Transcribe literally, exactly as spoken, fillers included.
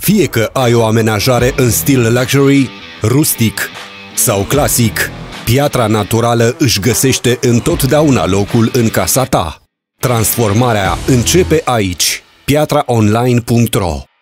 Fie că ai o amenajare în stil luxury, rustic sau clasic, piatra naturală își găsește întotdeauna locul în casa ta. Transformarea începe aici. piatra online punct ro